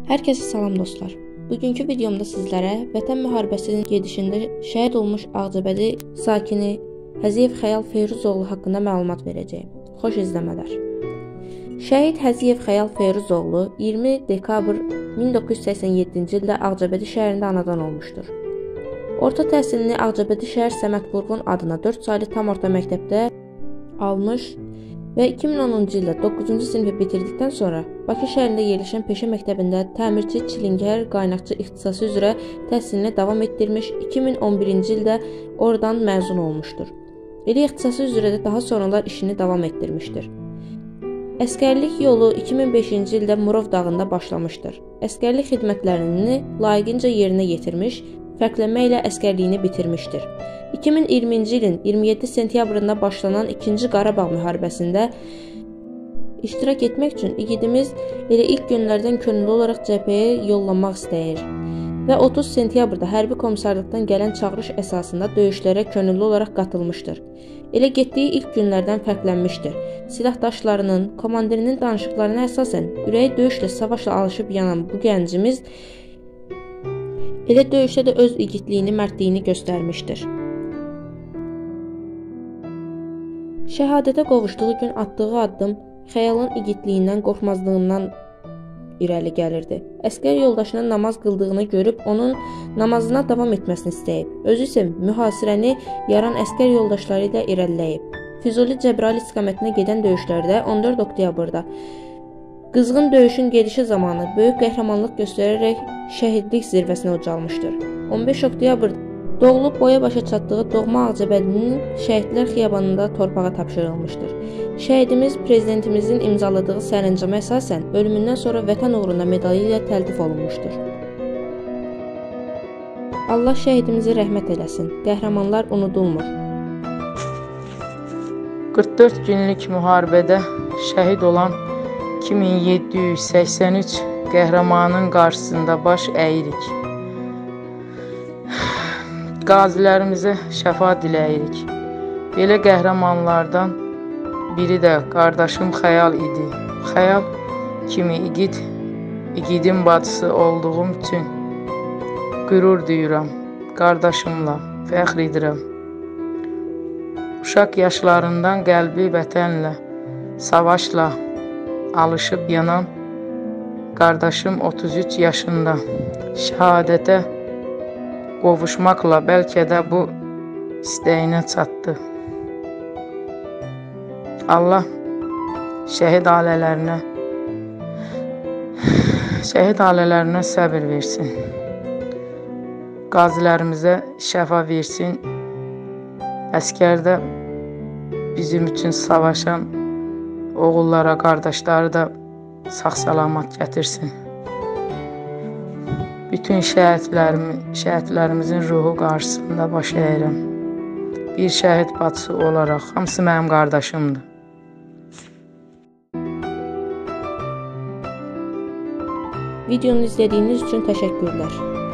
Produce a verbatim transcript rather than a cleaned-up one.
Hər kəsə salam dostlar. Bugünkü videomda sizlərə Vətən müharibəsinin gedişində şəhid olmuş Ağcabədi sakini Həziyev Xəyal Feyruzoğlu haqqında məlumat verəcəyim. Xoş izləmələr. Şəhid Həziyev Xəyal Feyruzoğlu iyirmi dekabr min doqquz yüz səksən yeddinci ildə Ağcabədi şəhərində anadan olmuşdur. Orta təhsilini Ağcabədi şəhər Səməd Vurğun adına dörd saylı tam orta məktəbdə almış və iki min onuncu ildə doqquzuncu sinifi bitirdikdən sonra Bakı şəhərində yerləşən peşə məktəbində təmirçi, çilingər, qaynaqçı ixtisası üzrə təhsilini davam etdirmiş, iki min on birinci ildə oradan məzun olmuşdur. Elə ixtisası üzrə də daha sonralar işini davam etdirmişdir. Əskərlik yolu iki min beşinci ildə Murov dağında başlamışdır. Əskərlik xidmətlərini layiqincə yerinə yetirmiş, fərqlənmə ilə əskərliyini bitirmişdir. iki min iyirminci ilin iyirmi yeddi sentyabrında başlanan ikinci Qarabağ müharibəsində iştirak etmək üçün igidimiz elə ilk günlərdən könüllü olaraq cəbhəyə yollanmaq istəyir və otuz sentyabrda hərbi komissarlıqdan gələn çağırış əsasında döyüşlərə könüllü olaraq qatılmışdır. Elə getdiyi ilk günlərdən fərqlənmişdir. Silahdaşlarının, komandirinin danışıqlarına əsasən ürəyi döyüşlə, savaşla alışıb yanan bu gəncimiz elə döyüşdə də öz igidliyini, mərdliyini göstərmişdir. Şəhadətə qovuşduğu gün atdığı addım Xəyalın igidliyindən, qorxmazlığından irəli gəlirdi. Əskər yoldaşının namaz qıldığını görüb onun namazına davam etməsini istəyib. Özü isə mühasirəni yaran əskər yoldaşları ilə irəliləyib. Füzuli Cəbrayıl istiqamətinə gedən döyüşlərdə on dörd oktyabrda qızğın döyüşün gedişi zamanı böyük qəhrəmanlıq göstərərək şəhidlik zirvəsinə ucalmışdır. on beş oktyabrda doğulub boya başa çatdığı doğma Ağcabədinin Şəhidlər Xiyabanında torpağa tapşırılmışdır. Şəhidimiz prezidentimizin imzaladığı sərəncama əsasən ölümündən sonra Vətən uğrunda medalı ilə təltif olunmuşdur. Allah şəhidimizi rəhmət eləsin. Qəhrəmanlar unudulmur. qırx dörd günlük müharibədə şəhid olan iki min yeddi yüz səksən üç qəhrəmanın qarşısında baş əyirik. Qazilərimizə şəfa diləyirik. Belə qəhrəmanlardan biri də qardaşım Xəyal idi. Xəyal kimi igid, igidin bacısı olduğum üçün qürur duyuram. Qardaşımla fəxr edirəm. Uşaq yaşlarından qəlbi vətənlə, savaşla alışıb yanan qardaşım otuz üç yaşında şəhadətə qovuşmaqla bəlkə də bu istəyinə çatdı. Allah şəhid ailələrinə şəhid ailələrinə səbir versin. Qazilərimizə şəfa versin. Əskərdə bizim üçün savaşan oğullara, qardaşları da sağ-salamat gətirsin. Bütün şəhidlərimi, şəhidlərimizin ruhu qarşısında baş əyirəm. Bir şəhid bacısı olaraq hamısı mənim qardaşımdır. Videonu izlədiyiniz üçün təşəkkürlər.